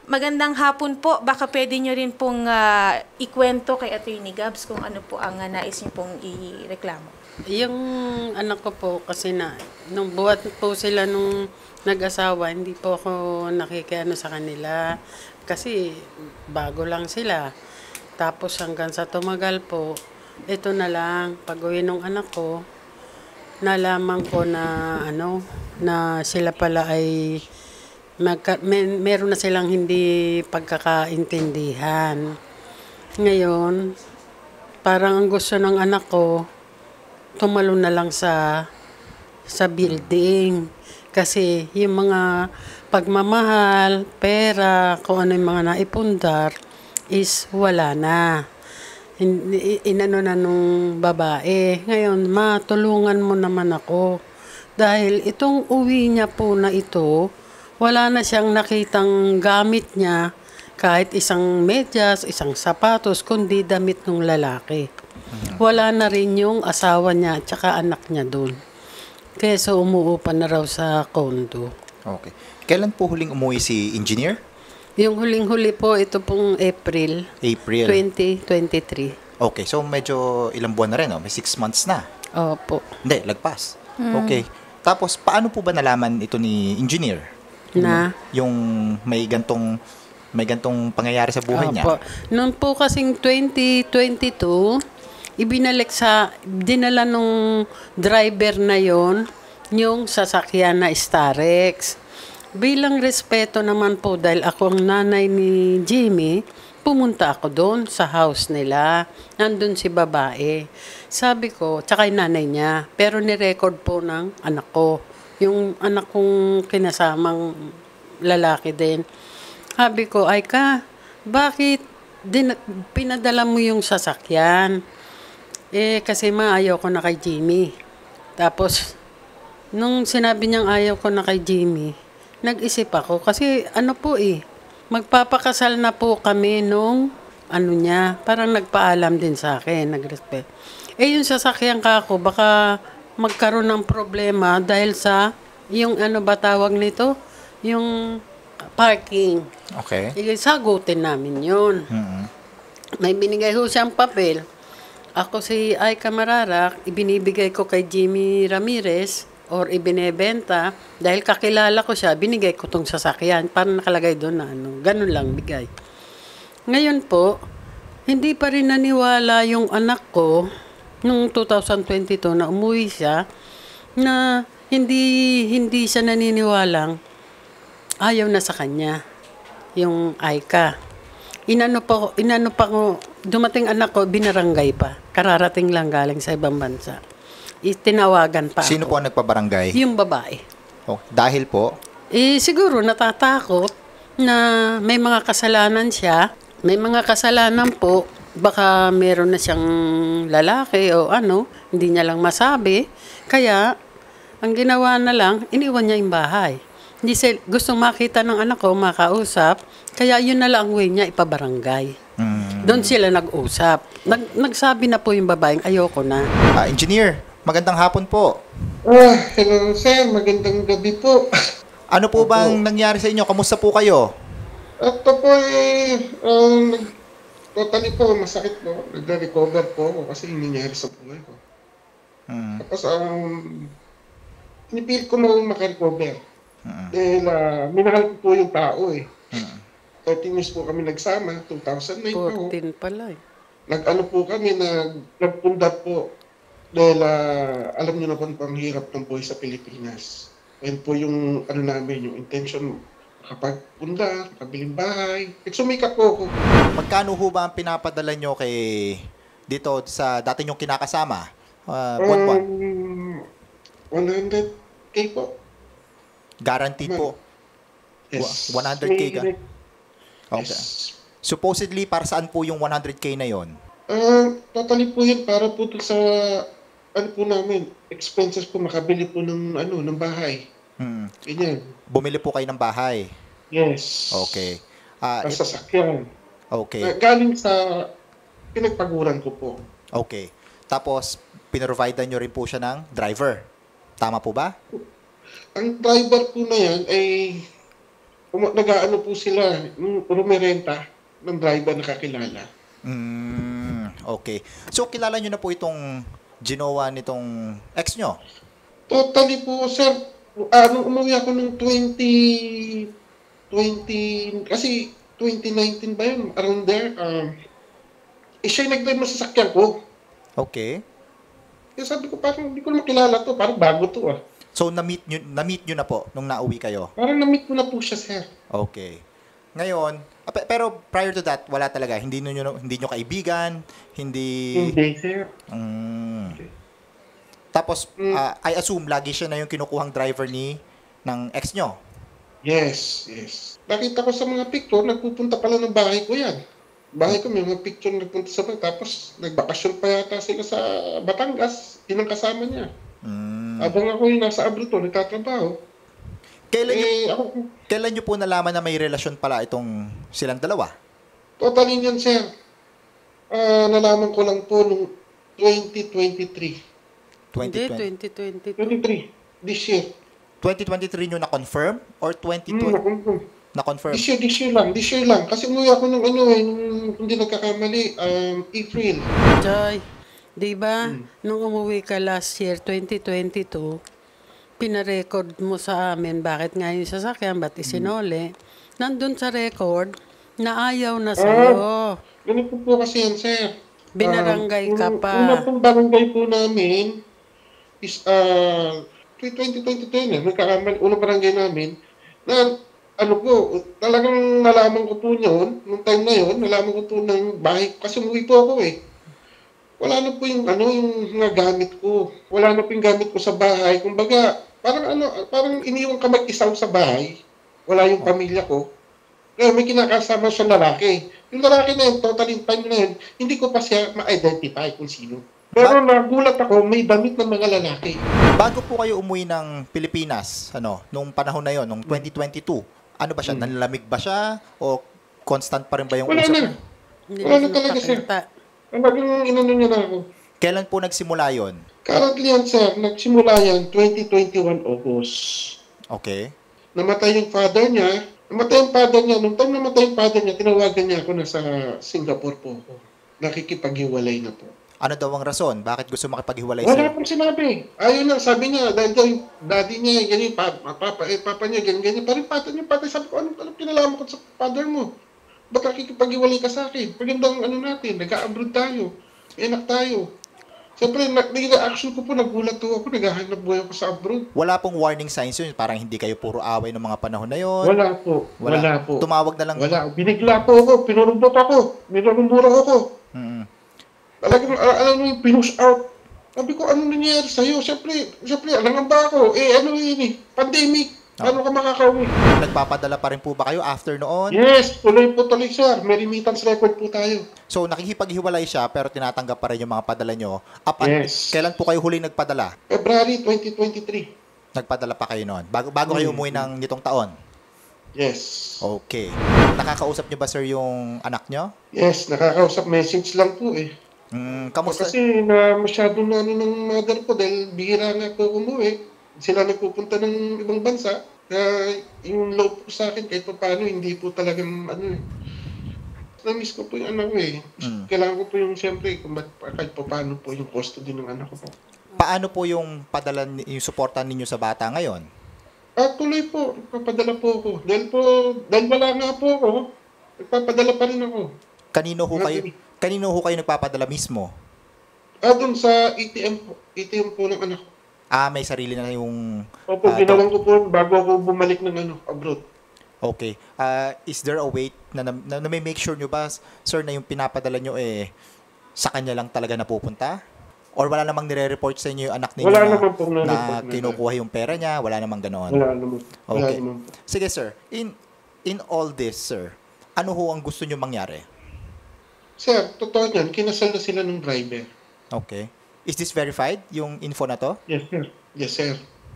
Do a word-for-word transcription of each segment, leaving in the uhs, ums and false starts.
Magandang hapon po. Baka pwede nyo rin pong ah, ikwento kay Attorney Gabs kung ano po ang ah, nais nyo pong ireklamo. Yung anak ko po kasi na, nung buhat po sila nung nag-asawa, hindi po ako nakikiano sa kanila. Kasi bago lang sila. Tapos hanggang sa tumagal po, ito na lang, pag-uwi nung anak ko, nalaman ko na ano, na sila pala ay magka, may, meron na silang hindi pagkakaintindihan. Ngayon, parang ang gusto ng anak ko, tumalo na lang sa sa building. Kasi yung mga pagmamahal, pera, kung ano yung mga naipundar, is wala na. In, inano na nung babae. Ngayon, ma, tulungan mo naman ako. Dahil itong uwi niya po na ito, wala na siyang nakitang gamit niya, kahit isang medyas, isang sapatos, kundi damit ng lalaki. Wala na rin yung asawa niya at saka anak niya doon. Kaya so umuupa na raw sa condo. Okay. Kailan po huling umuwi si engineer? Yung huling-huli po, ito pong April April. twenty twenty-three. Okay, so medyo ilang buwan na rin, oh? May six months na. Opo. Hindi, lagpas. Okay. Tapos, paano po ba nalaman ito ni engineer? Na? Yung may gantong may gantong pangyayari sa buhay niya? Opo. Noon po kasing twenty twenty-two, ibinalik sa, dinala nung driver na yon yung sasakyan na Starex. Bilang respeto naman po, dahil ako ang nanay ni Jimmy, pumunta ako doon sa house nila. Nandun si babae. Sabi ko, tsaka yung nanay niya, pero ni-record po ng anak ko. Yung anak kong kinasamang lalaki din. Sabi ko, ay ka, bakit din, pinadala mo yung sasakyan? Eh, kasi ma, ayaw ko na kay Jimmy. Tapos, nung sinabi niyang ayaw ko na kay Jimmy, nag-isip ako. Kasi ano po eh, magpapakasal na po kami nung ano niya, parang nagpaalam din sa akin, nag-respect. Eh, yung sasakyan ka ako, baka magkaroon ng problema dahil sa, yung ano ba tawag nito? Yung parking. Okay. Eh, sagutin namin yun. Mm-hmm. May binigay ko siyang papel. Ako si Aika Mararak, ibinibigay ko kay Jimmy Ramirez or ibinebenta. Dahil kakilala ko siya, binigay ko tong sasakyan. Parang nakalagay doon na ano, ganun lang bigay. Ngayon po, hindi pa rin naniwala yung anak ko nung two thousand twenty-two na umuwi siya na hindi hindi siya naniniwalang ayaw na sa kanya yung Aika. Inano pa ko, inano pa ko, dumating anak ko, binarangay pa. Kararating lang galing sa ibang bansa. Itinawagan pa Sino ako. po ang nagpabarangay? Yung babae. Oh, dahil po? Eh, siguro natatakot na may mga kasalanan siya. May mga kasalanan po. Baka meron na siyang lalaki o ano, hindi niya lang masabi. Kaya, ang ginawa na lang, iniwan niya yung bahay. Hindi siya, gustong makita ng anak ko, makausap. Kaya yun na lang ang way niya, ipabarangay. Mm. Doon sila nag-usap. Nag, nagsabi na po yung babaeng, ayoko na. Ah, engineer, magandang hapon po. Ah, hello sir, magandang gabi po. Ano po Opo. bang nangyari sa inyo? Kamusta po kayo? Ito po eh, um, nag- totally po, masakit po. Nagre-recover po ako kasi yung nangyari sa buhay ko. Mm. Tapos, um, pinipil ko mo makarecover. Mm. Dahil uh, minahal ko po yung tao eh. Mm. thirteen years po kami nagsama, two thousand nine po. fourteen pala eh. Nag-ano po kami, nag, nagpundat po. Dahil uh, alam niyo na po ang hirap ng buhay sa Pilipinas. Yan po yung ano namin, yung intention, makapagpunda, makabiling bahay. Nagsumikap po ako. Magkano ho ba ang pinapadala nyo kay dito sa dati nyong kinakasama? Uh, buwan-buwan? Um, one hundred K po. Guaranteed po. Yes. one hundred K ka? May- Okay. Yes. Supposedly, para saan po yung one hundred K na yon? Ah, totally po yun para po to sa ano po namin, expenses po makabili po ng ano, ng bahay. Hmm. Ganyan. Bumili po kayo ng bahay. Yes. Okay. Ah, Ang it- sasakyan. okay. Ah, galing sa pinagpaguran ko po. Okay. Tapos, pinrovide nyo rin po siya ng driver. Tama po ba? Ang driver po na yan ay um, nag-aano po sila, yung rumerenta ng driver na kakilala. Mm, okay. So, kilala nyo na po itong ginawa nitong ex nyo? Totally po, sir. Ah, nung umuwi ako nung twenty, twenty, kasi twenty nineteen ba yun? Around there. Um, eh, siya yung nag-drive ng sasakyan ko. Okay. Kaya sabi ko, parang hindi ko naman kilala to. Parang bago to ah. So, na-meet nyo, na-meet nyo na po nung nauwi kayo? Parang na-meet ko na po siya, sir. Okay. Ngayon, ah, pe- pero prior to that, wala talaga. Hindi nyo, hindi nyo kaibigan, hindi... Hindi, sir. Mm. Tapos, Mm. ah, I assume, lagi siya na yung kinukuhang driver ni ng ex nyo. Yes, yes. Nakita ko sa mga picture, nagpupunta pala ng bahay ko yan. Bahay ko, may mga picture nagpunta sa bahay. Tapos, nagbakasyon pa yata sila sa Batangas. Yun ang kasama niya. Mm. Abang ako yung nasa abroad to, nagtatrabaho. Kailan nyo, Eh, ako, kailan nyo po nalaman na may relasyon pala itong silang dalawa? totally yan, sir. Ah, nalaman ko lang po nung twenty twenty-three. Hindi, twenty twenty, twenty twenty. twenty-three, this year. twenty twenty-three nyo na-confirm? Or twenty Hmm, twenty naku- na-confirm? this year, this year lang, this year lang. Kasi umuwi ako nung ano eh, nung hindi nagkakamali, um, April. Joy, di ba, nung umuwi ka last year, twenty twenty-two, pinarecord mo sa amin bakit nga yung sasakyan, ba't isinole. Nandun sa record, na ayaw na sa'yo. Ganito po kasi yan, sir. Binarangay Ah, ka yung- pa. Una pong barangay po namin is uh, twenty twenty-two yun eh. Nagkakamali, unang barangay namin na ano po, talagang nalaman ko po yun, nung time na yun, nalaman ko po ng bahay, kasi umuwi po ako eh. Wala na po yung ano, yung mga gamit ko. Wala na po yung gamit ko sa bahay. Kumbaga, parang ano, parang iniwan ka mag-isaw sa bahay. Wala yung pamilya ko. Kaya may kinakasama siya lalaki. Yung lalaki na yun, totally time na yun, hindi ko pa siya ma-identify kung sino. Pero nagulat ako, may damit ng mga lalaki. Bago po kayo umuwi ng Pilipinas, ano, nung panahon na yon, nung twenty twenty-two, ano ba siya? Nanlalamig ba siya? O constant pa rin ba yung Wala usap na. niyo? Hindi Wala na na talaga, sir. napakita. Ang bagong inano niya na ako. Kailan po nagsimula yon? Currently yan, sir, nagsimula yan twenty twenty-one August. Okay. Namatay yung father niya. Namatay yung father niya. Nung time namatay yung father niya, tinawagan niya ako na sa Singapore po ako. Nakikipaghiwalay na po. Ano daw ang rason? Bakit gusto makipaghiwalay Wala sa'yo? pong sinabi. Ayun lang, sabi niya, dahil daw yung daddy niya, ganyan, pa, papa, eh, papa niya, ganyan, ganyan. Parang pata niya, pata. Sabi ko, anong, anong kinalaman ko sa father mo? Ba't nakikipaghiwalay ka sa akin? Pagandang ano natin, nag-abroad tayo. May anak tayo. Siyempre, na- naging reaction ko po, nagulat po ako, naghahanap buhay ako sa abroad. Wala pong warning signs yun? Parang hindi kayo puro away ng mga panahon na yon? Wala po. Wala, po. Tumawag na lang? Wala. Binigla po ako. Pinurumbot ako. Minurumura ako. Mm. Talagang, uh, alam mo yung pinush out. Sabi ko, ano nangyayari sa'yo? Siyempre, siyempre, alam ba ako? Eh, ano yun eh? Pandemic. Paano ka makakauwi? Nagpapadala pa rin po ba kayo after noon? Yes, tuloy po tuloy, sir. May remittance record po tayo. So, nakikipaghiwalay siya pero tinatanggap pa rin yung mga padala nyo. Up un- Yes. Kailan po kayo huling nagpadala? February twenty twenty-three. Nagpadala pa kayo noon? Bago, bago kayo umuwi ng nitong taon? Yes. Okay. Nakakausap nyo ba, sir, yung anak nyo? Yes, nakakausap message lang po eh. Mm, kamusta? Kasi na masyado na ano ng mother ko dahil bihira nga po umuwi. Sila nagpupunta ng ibang bansa. Kaya yung love po sa akin kahit pa paano hindi po talagang ano eh. Na-miss ko po yung anak ko eh. Mm. Kailangan ko po yung siyempre kung ba't- kahit pa paano po yung custody ng anak ko po. Paano po yung padala, ni- yung suporta ninyo sa bata ngayon? Ah, tuloy po. Nagpapadala po ako. Dahil po, dahil wala nga po ako, nagpapadala pa rin ako. Kanino ho kayo, kanino ho kayo nagpapadala mismo? Ah, dun sa A T M po. A T M po ng anak ko. Ah, may sarili na yung... Opo, Ah, ginawan ko po bago ako bumalik ng ano, abroad. Okay. Ah, is there a way na, na, na may make sure nyo ba, sir, na yung pinapadala nyo eh sa kanya lang talaga napupunta? Or wala namang nire-report sa inyo yung anak ninyo Wala na, naman pong na nare-report na- kinukuha yung pera niya? Wala namang ganoon? Wala naman. Wala Okay. naman. Sige, sir. In in all this, sir, ano ho ang gusto nyo mangyari? Sir, totoo yan. Kinasal na sila ng driver. Okay. Is this verified, yung info na to? Yes, sir. Yes, sir.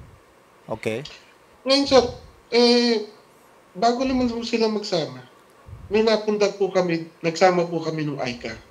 Okay. Ngayon, sir, eh, bago naman po sila magsama, may napunta po kami, nagsama po kami ng I C A.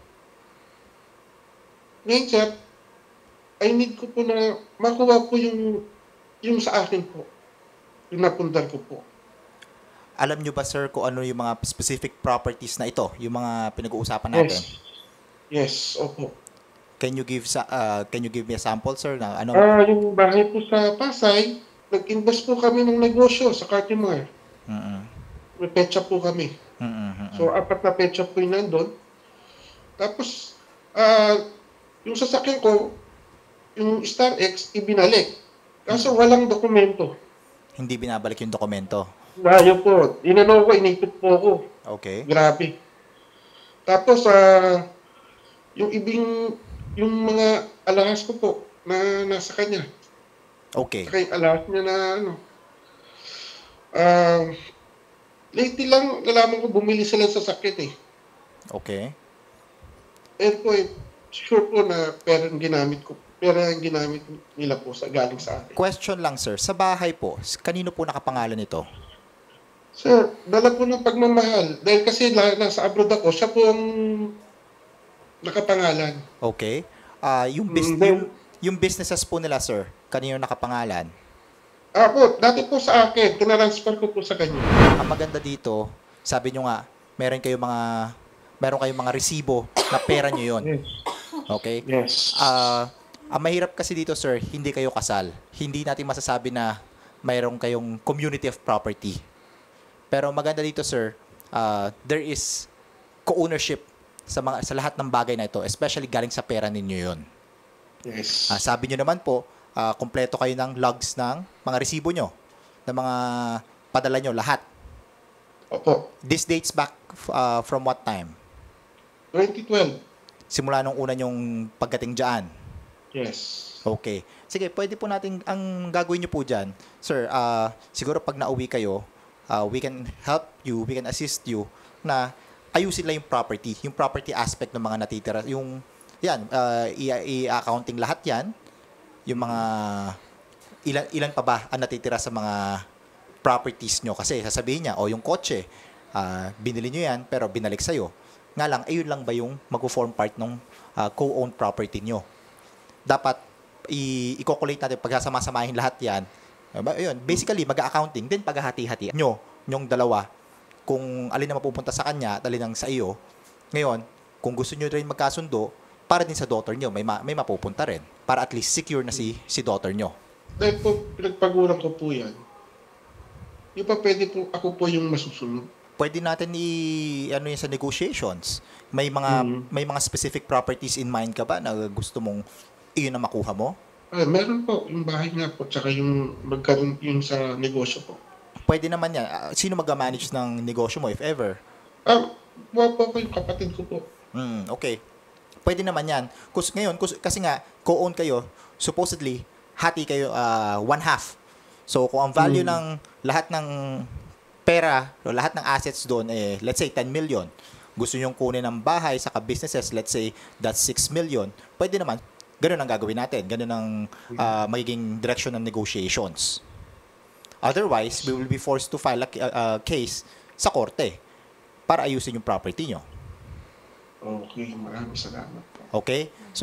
Ngayon, sir, I need ko po na makuha po yung, yung sa akin po. Yung napundar ko po. alam nyo ba, sir, kung ano yung mga specific properties na ito, yung mga pinag-uusapan natin? Yes. Yes, opo. Can you give sa uh, can you give me a sample, sir, na ano? Ah, yung bahay po sa Pasay, nag-invest po kami ng negosyo sa Cartimar. Mm-mm. May petsa po kami. Mm-mm. So, apat na petsa po yung nandun. Tapos, ah, yung sasakyan ko, yung Star X, ibinalik. Kaso walang dokumento. Hindi binabalik yung dokumento. Ayaw po. Inano ko, inipit po ako. Okay. Grabe. Tapos, ah, yung ibing, yung mga alahas ko po, na nasa kanya. Okay. Saka yung alahas niya na, ano, ah, lately lang, nalaman ko, bumili sila sa sakit eh. Okay. And po, eh, sure po na pera yung ginamit ko. Pera yung ginamit nila po sa galing sa akin. Question lang, sir. Sa bahay po, kanino po nakapangalan ito? Sir, dala po ng pagmamahal. Dahil kasi la, nasa abroad ako, siya po ang nakapangalan. Okay. Ah, yung, bus- Mm, then- yung, yung businesses po nila, sir, kanino nakapangalan? Ah po, dati po sa akin, tinransfer ko po sa kanya. Ang maganda dito, sabi nyo nga, meron kayong mga meron kayong mga resibo na pera nyo yun. Yes. Okay? Yes. Ah, ang mahirap kasi dito, sir, hindi kayo kasal. Hindi natin masasabi na mayroon kayong community of property. Pero maganda dito, sir, ah, there is co-ownership sa mga sa lahat ng bagay na ito, especially galing sa pera ninyo yun. Yes. Ah, sabi nyo naman po, ah, kumpleto kayo ng logs ng mga resibo nyo, ng mga padala nyo, lahat. Opo. This dates back uh, from what time? twenty twelve. Simula nung una nyong pagdating dyan. Yes. Okay. Sige, pwede po natin, ang gagawin nyo po dyan, sir, uh, siguro pag nauwi kayo, uh, we can help you, we can assist you na ayusin lang yung property, yung property aspect ng mga natitira, yung, yan, uh, i- i-accounting lahat yan, yung mga, ilan, ilan pa ba ang natitira sa mga properties nyo. Kasi sasabihin niya, o yung kotse, uh, binili nyo yan, pero binalik sa'yo. Nga lang, ayun lang ba yung mag-form part ng uh, co-owned property nyo. Dapat, i- i-calculate natin, pagsasama-samahin lahat yan. Aba, ayun, basically, mag-accounting, then paghahati-hati nyo, yung dalawa, kung alin na mapupunta sa kanya at alin ang sa iyo. Ngayon, kung gusto nyo rin magkasundo, para din sa daughter nyo, may, ma- may mapupunta rin. Para at least secure na si, si daughter nyo. Dahil po, pinagpaguran ko po yan. Yung pa pwede po, ako po yung masusunod. Pwede natin i ano yun sa negotiations. May mga Mhm. may mga specific properties in mind ka ba na gusto mong iyon na makuha mo? Ah, meron po, yung bahay nga po, tsaka yung magkaroon yung sa negosyo po. Pwede naman yan. Ah, sino mag-manage ng negosyo mo if ever? Ah, buwa po ko yung kapatid ko po. Hmm, okay. Pwede naman yan. Kus ngayon, kus kasi nga co-own kayo, supposedly hati kayo ah, one half. So kung ang value Mm. ng lahat ng pera o lahat ng assets doon eh let's say ten million. Gusto niyo kunin ng bahay sa businesses, let's say that's six million. Pwede naman. Ganun ang gagawin natin. Ganun ang ah, magiging direction ng negotiations. Otherwise, we will be forced to file a a- a case sa korte para ayusin yung property nyo. Okay, maraming salamat po. Okay? So,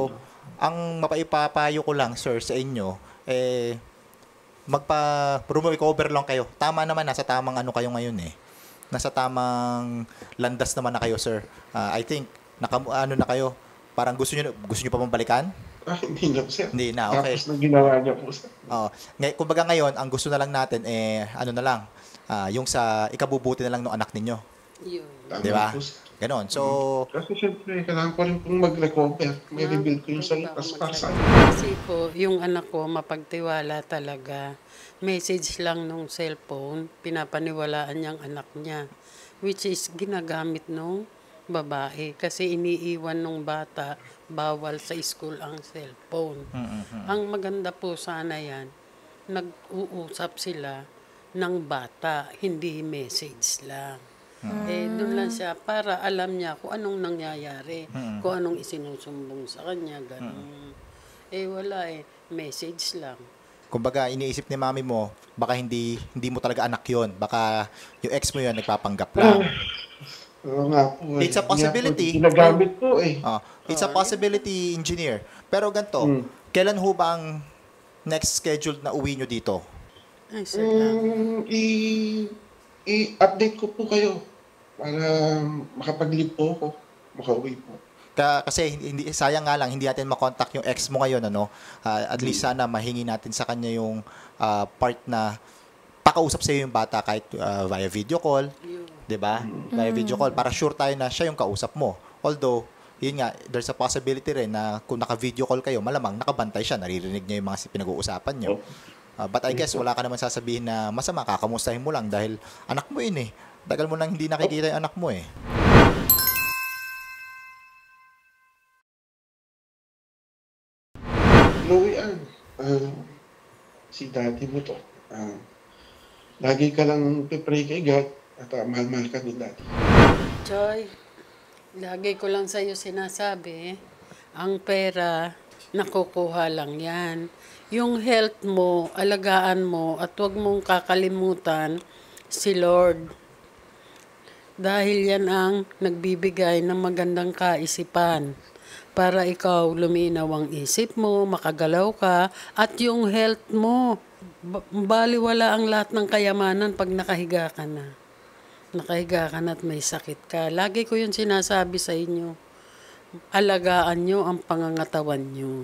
ang mapaipapayo ko lang, sir, sa inyo, eh, magpa-recover lang kayo. Tama naman, nasa tamang ano kayo ngayon eh. Nasa tamang landas naman na kayo, sir. Ah, I think, naka, ano na kayo, parang gusto nyo, gusto nyo pa bang balikan? Ah, hindi na, sir. Hindi na, okay. Tapos na ginawa niya po, sir. Oh, ngay kumbaga ngayon, ang gusto na lang natin eh ano na lang, ah, yung sa ikabubuti na lang ng anak ninyo. Yun. Tama Di ba? po, sir. Ganon. So, Kasi siyempre, kailangan ko rin pong mag-recover. May rebuild ko yung sa lipas para sa akin. Kasi po, yung anak ko, mapagtiwala talaga. Message lang nung cellphone, pinapaniwalaan niyang anak niya. Which is ginagamit nung babae. Kasi iniiwan nung bata, bawal sa school ang cellphone. Ang maganda po sana yan, nag-uusap sila ng bata, hindi message lang. Eh, doon lang siya para alam niya kung anong nangyayari, kung anong isinusumbong sa kanya, gano'n. Eh, wala eh. Message lang. kumbaga iniisip ni mami mo, baka hindi hindi mo talaga anak 'yon. Baka yung ex mo 'yon nagpapanggap lang. Oo nga po. eh. It's a possibility. Hindi nga po, Ginagamit po eh. Ah, it's a possibility, engineer. Pero ganito, Hmm. kailan ho ba ang next scheduled na uwi nyo dito? Ay, sir lang. Mm, i i-update ko po kayo para makapag-leave po ako, makauwi po. Ka- kasi hindi sayang nga lang hindi natin makontak yung ex mo ngayon ano. Ah, at least sana mahingi natin sa kanya yung ah, part na pakausap sa yung bata kahit ah, via video call, 'di ba? Via video call para sure tayo na siya yung kausap mo. Although yun nga, there's a possibility rin na kung naka-video call kayo, malamang nakabantay siya, naririnig niya yung mga si- pinag-uusapan niyo. Ah, but I guess wala ka naman sasabihin na masama, kakamustahin mo lang dahil anak mo yun eh. Tagal mo nang hindi nakikita yung anak mo eh. Chloe Ann, ah, si daddy mo to. Ah, lagi ka lang pipray kay God at ah, mahal-mahal ka ni daddy. Joy, lagi ko lang sa'yo sinasabi, ang pera, nakukuha lang yan. Yung health mo, alagaan mo, at huwag mong kakalimutan si Lord. Dahil yan ang nagbibigay ng magandang kaisipan para ikaw luminaw ang isip mo, makagalaw ka, at yung health mo. Ba- Baliwala ang lahat ng kayamanan pag nakahiga ka na. Nakahiga ka na at may sakit ka. Lagi ko yun sinasabi sa inyo. Alagaan nyo ang pangangatawan nyo.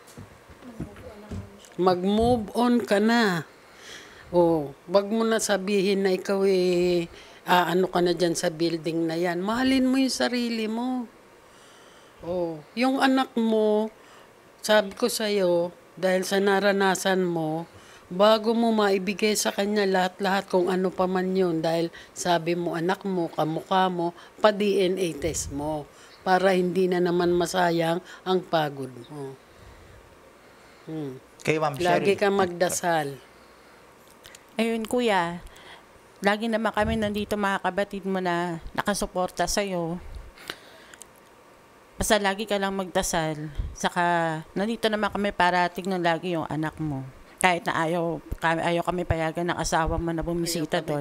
Mag-move on ka na. O, wag mo na sabihin na ikaw eh, ah, ano ka na dyan sa building na yan. Mahalin mo yung sarili mo. O, yung anak mo, sabi ko sa'yo, dahil sa naranasan mo, bago mo maibigay sa kanya lahat-lahat kung ano pa man yun, dahil sabi mo anak mo, kamukha mo, pa-D N A test mo, para hindi na naman masayang ang pagod mo. Hmm. Kay Ma'am Lagi Cheryl. ka magdasal. Ayun, kuya, lagi naman kami nandito mga kabatid mo na nakasuporta sa'yo. Basta lagi ka lang magdasal. Saka, nandito naman kami para tignan lagi yung anak mo. Kahit na ayaw, kami, ayaw kami payagan ng asawa mo na bumisita doon.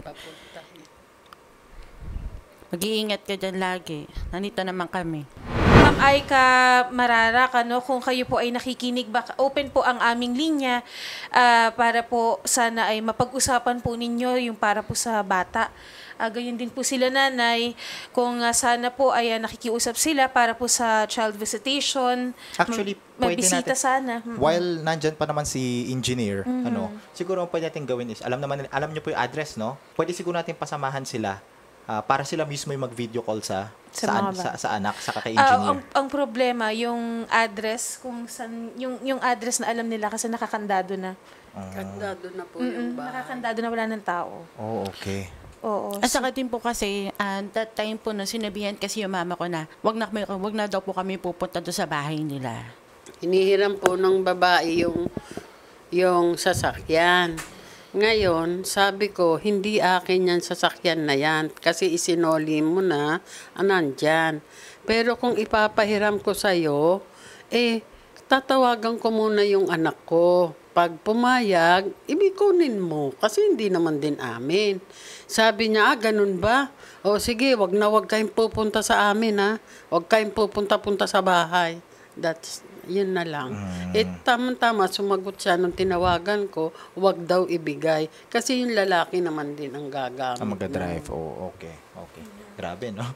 Mag-iingat ka dyan lagi. Nandito naman kami. Ma'am Aika Mararak, ano, kung kayo po ay nakikinig, baka open po ang aming linya ah, para po sana ay mapag-usapan po ninyo yung para po sa bata. Uh, gayon din po sila nanay, kung ah, sana po ay ah, nakikiusap sila para po sa child visitation. Actually, Ma- pwede mabisita natin, sana. Mm. while nandyan pa naman si engineer, ano, siguro ang pwede natin gawin is, alam naman, alam niyo po yung address, no? Pwede siguro natin pasamahan sila ah, para sila mismo yung mag-video call sa Sa sa, mga an- ba- sa, sa anak, sa Ah, kaka-engineer. ang, ang problema, yung address, kung san, yung, yung address na alam nila kasi nakakandado na. Kandado na po Mm, yung bahay. nakakandado na wala ng tao. Oh, okay. Oo. At saka din po kasi, ah, that time po na sinabihan kasi yung mama ko na, wag na, kami- wag na daw po kami pupunta doon sa bahay nila. Hinihiram po ng babae yung, yung sasakyan. Ngayon, sabi ko, hindi akin yan sasakyan na yan kasi isinoli mo na, anan dyan. Pero kung ipapahiram ko sa'yo, eh, tatawagan ko muna yung anak ko. Pag pumayag, ibikunin mo kasi hindi naman din amin. Sabi niya, ah, ganun ba? O sige, wag na wag kayong pupunta sa amin ha. Wag kayong pupunta-punta sa bahay. That's, yun na lang. Eh, tama-tama, sumagot siya nung tinawagan ko, wag daw ibigay. Kasi yung lalaki naman din ang gagamit. Ang mag-drive. Oh, okay. Okay. Grabe, no?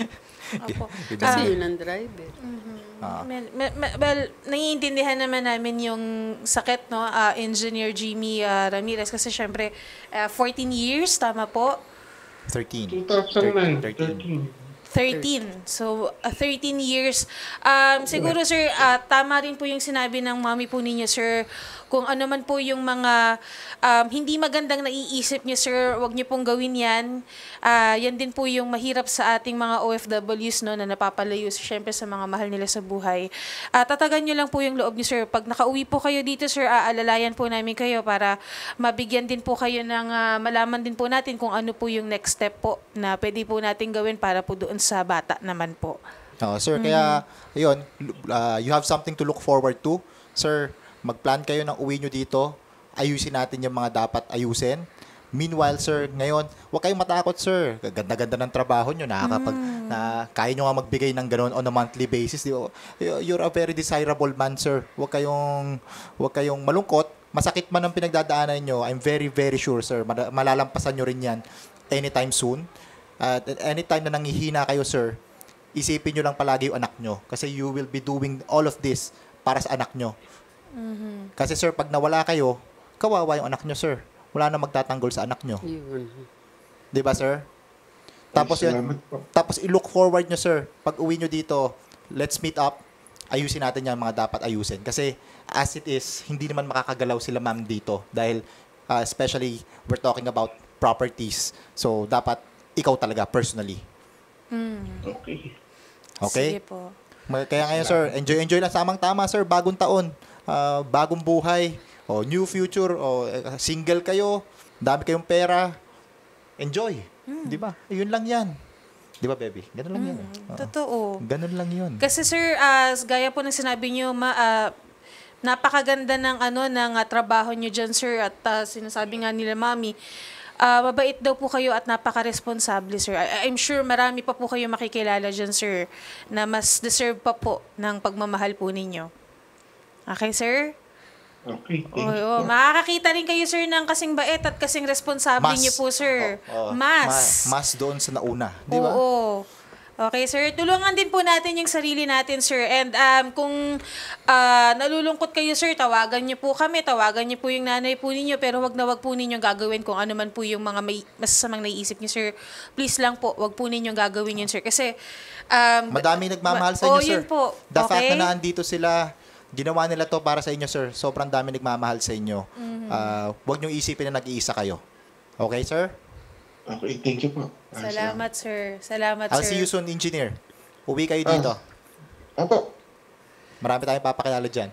Opo. Kasi yun ang driver. Ah. Well, me- me- well, naiintindihan naman namin yung sakit, no, ah, Engineer Jimmy ah, Ramirez, kasi syempre, ah, fourteen years, tama po? thirteen. two thousand nine, thirteen. thirteen. thirteen. So, uh, thirteen years. Um, siguro, sir, ah, tama rin po yung sinabi ng mami po ninyo, sir. Kung ano man po yung mga um, hindi magandang naiisip niyo, sir, wag niyo pong gawin yan. Ah, yan din po yung mahirap sa ating mga O F Ws, no, na napapalayo, syempre, sa mga mahal nila sa buhay. Ah, tatagan niyo lang po yung loob niyo, sir. Pag nakauwi po kayo dito, sir, aalalayan po namin kayo para mabigyan din po kayo ng, ah, malaman din po natin kung ano po yung next step po na pwede po natin gawin para po doon sa bata naman po. Oh, sir, kaya, yun, uh, you have something to look forward to. Sir, mag-plan kayo ng uwi nyo dito. Ayusin natin yung mga dapat ayusin. Meanwhile, sir, ngayon, huwag kayong matakot, sir. Ganda-ganda ng trabaho nyo. Nakakapag, na, kaya nyo nga magbigay ng gano'n on a monthly basis. Di ba? You're a very desirable man, sir. Huwag kayong, huwag kayong malungkot. Masakit man ang pinagdadaanan nyo. I'm very, very sure, sir. Mal- malalampasan nyo rin yan. anytime soon. At anytime na nangihina kayo, sir, isipin nyo lang palagi yung anak nyo. Kasi you will be doing all of this para sa anak nyo. Kasi sir, pag nawala kayo, kawawa yung anak nyo, sir. Wala na magtatanggol sa anak nyo. Yun. Di ba, sir? Tapos yun, Salamat po. tapos i-look forward nyo, sir. Pag uwi nyo dito, let's meet up. Ayusin natin yan mga dapat ayusin. Kasi as it is, hindi naman makakagalaw sila ma'am dito. Dahil uh, especially, we're talking about properties. So, dapat ikaw talaga, personally. Okay. Okay? Sige po. Ma- Kaya ngayon, sir, enjoy-enjoy lang. Samang-tama, sir. Bagong taon. Ah, bagong buhay. O new future. O eh, single kayo. Dami kayong pera. Enjoy. Di ba? Yun lang yan. Di ba, baby? Ganun lang yan. Oo. Totoo. Ganun lang yun. Kasi sir, as gaya po ng sinabi niyo, ma, ah, napakaganda ng ano ng ah, trabaho niyo diyan, sir, at ah, sinasabi nga nila mami, ah, mabait daw po kayo at napaka-responsable, sir. I- I'm sure marami pa po kayo makikilala diyan, sir, na mas deserve pa po ng pagmamahal po ninyo. Okay, sir? Okay. Thank Oo, you oo. po. Makakakita rin kayo, sir, ng kasing bait at kasing responsable niyo po, sir. Oo, oo. Mas. Ma- mas doon sa nauna. Di ba? Oo. Okay, sir. Tulungan din po natin yung sarili natin, sir. And um, kung ah, nalulungkot kayo, sir, tawagan niyo po kami. Tawagan niyo po yung nanay po ninyo. Pero wag na wag po ninyong gagawin kung ano man po yung mga may masasamang naiisip niyo, sir. Please lang po, wag po ninyong gagawin yun, sir. Kasi um, Madami nagmamahal sa ma- inyo, oh, sir. yun po. The fact Okay? na naandito sila, ginawa nila to para sa inyo, sir. Sobrang dami nagmamahal sa inyo. Mm-hmm. Ah, huwag niyong isipin na nag-iisa kayo. Okay, sir? Okay, thank you po. Ah, Salamat, sir. Salamat, I'll sir. see you soon, engineer. Uwi kayo dito. Apo. Marami tayong papakilala dyan.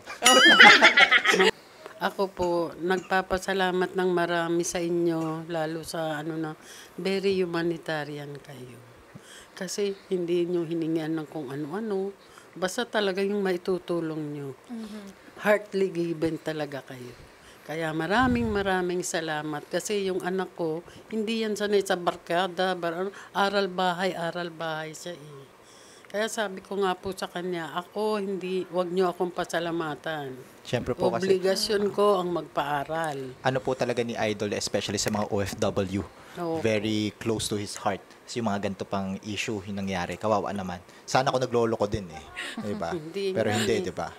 Ako po, nagpapasalamat ng marami sa inyo, lalo sa ano na, very humanitarian kayo. Kasi hindi nyo hiningian ng kung ano-ano, basta talaga yung maitutulong nyo. Heartily given talaga kayo. Kaya maraming maraming salamat kasi yung anak ko, hindi yan sanay sa barkada, bar- aral bahay, aral bahay siya eh. Kaya sabi ko nga po sa kanya, ako hindi, wag nyo akong pasalamatan. Siyempre po kasi, Obligasyon ko ang magpaaral. ano po talaga ni Idol, especially sa mga O F W, Oo. very close to his heart. Kasi yung mga ganito pang issue yung nangyari, kawawa naman. Sana ako naglolo ko din eh. Diba? Hindi Pero nga hindi, eh. diba?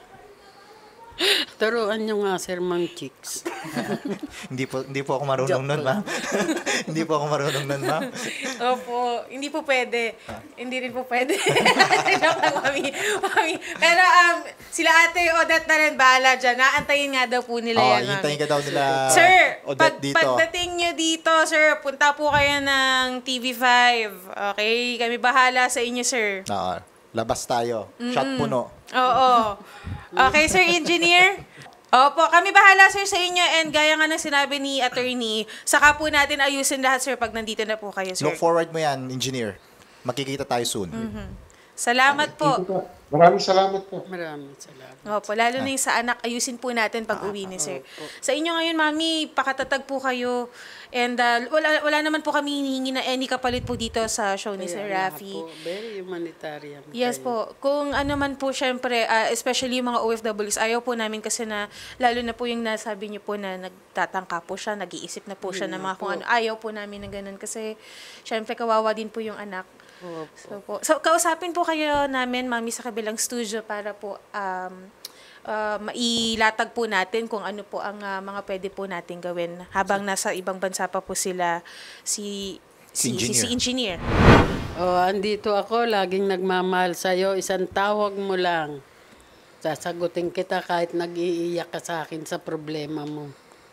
Turuan nyo nga, Sir Mang Chicks. hindi po hindi po ako marunong nun, ma'am. hindi po ako marunong nun, ma'am. Opo, hindi po pwede. Hindi rin po pwede. Joke lang, mami. Mami. Pero um, sila ate Odette na rin, bahala dyan. Naantayin nga daw po nila Oh, yan, mami. hintayin ka daw nila Sir, Odette pag, dito. pagdating nyo dito, sir, punta po kayo ng T V five. Okay? Kami bahala sa inyo, sir. Oo, labas tayo. Shot puno. Oo. Okay, sir, engineer? Opo, kami bahala, sir, sa inyo. And gaya nga ng sinabi ni attorney, saka po natin ayusin lahat, sir, pag nandito na po kayo, sir. Look forward mo yan, engineer. Magkikita tayo soon. Salamat Thank you po. po. Maraming salamat po. Maraming salamat. Opo, lalo na yung sa anak, ayusin po natin pag uwi ni sir. Sa inyo ngayon, mami, pakatatag po kayo. And uh, wala, wala naman po kami hinihingi na any kapalit po dito sa show ni Sir Kaya nga Rafi. po, very humanitarian Yes kayo. po. Kung ano man po, syempre, ah, especially yung mga O F Ws, ayaw po namin kasi na, lalo na po yung nasabi niyo po na nagtatangka po siya, nag-iisip na po siya ng mga kung ano. Ayaw po namin ng ganun kasi, syempre, kawawa din po yung anak. Opo. So, po, so kausapin po kayo namin, mami, sa kabilang studio para po um, uh, mailatag po natin kung ano po ang uh, mga pwede po natin gawin habang nasa ibang bansa pa po sila si Si si, si, si engineer. Oh, andito ako, laging nagmamahal sa'yo. Isang tawag mo lang. Sasagutin kita kahit nag-iiyak ka sa akin sa problema mo.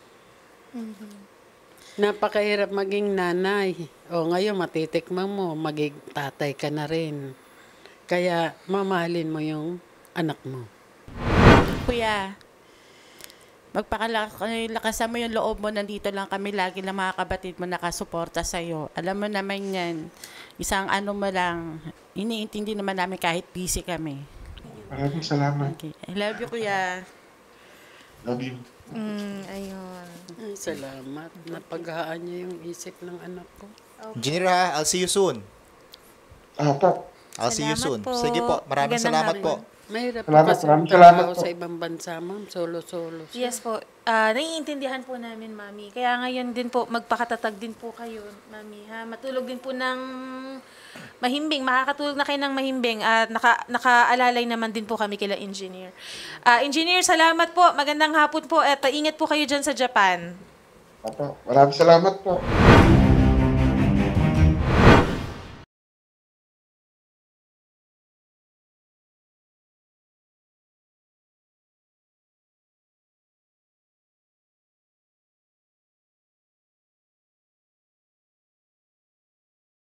Napakahirap maging nanay. O ngayon, matitikman mo, maging tatay ka na rin. Kaya, mamahalin mo yung anak mo. Kuya, magpakalakasan mo yung loob mo. Nandito lang kami lagi lang mga kabatid mo nakasuporta sa'yo. Alam mo naman yan, isang ano mo lang, iniintindi naman namin kahit busy kami. Maraming salamat. Okay. I love you, kuya. Love you. Mm, ayun. Ay, salamat. Napaghaan niya yung isip ng anak ko. Engineer ha, I'll see you soon. Apo. I'll see you Salamat soon. po. Sige po, maraming Magandang salamat hapon. po. Mahirap po Salamat, kasi maraming trabaho salamat po. sa ibang bansa, ma'am. Solo-solo. siya. Yes po. Ah, naiintindihan po namin, Mami. Kaya ngayon din po, magpakatatag din po kayo, Mami. Ha? Matulog din po ng mahimbing. Makakatulog na kayo ng mahimbing. At naka, nakaalalay naman din po kami kila Engineer. Ah, Engineer, salamat po. Magandang hapon po. At ah, ingat po kayo dyan sa Japan. Opo, maraming salamat po.